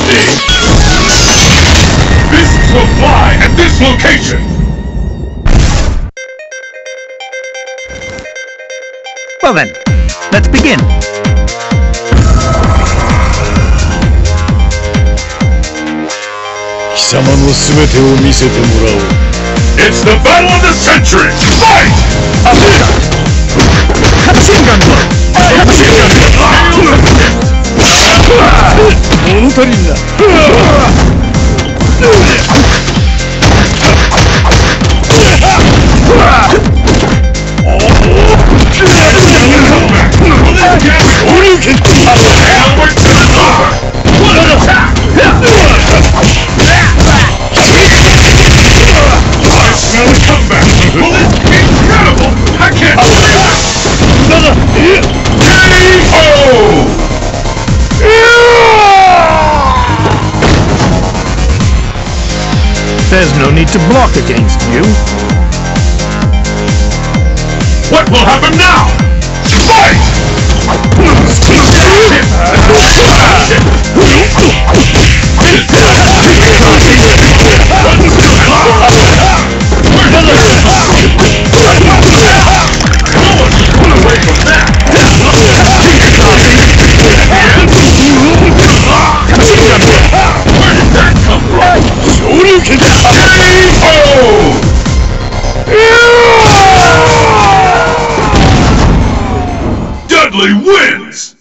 Fists will fly at this location! Well then, let's begin. It's the battle of the century! Fight! Machine gun blow! Machine gun There's no need to block against you. What will happen now? Fight! Dudley wins!